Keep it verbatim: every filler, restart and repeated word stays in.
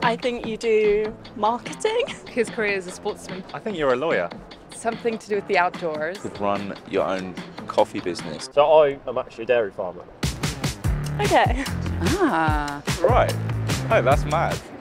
I think you do marketing. His career is a sportsman. I think you're a lawyer. Something to do with the outdoors. Could run your own coffee business. So I am actually a dairy farmer. Okay. Ah. Right. Oh, that's mad.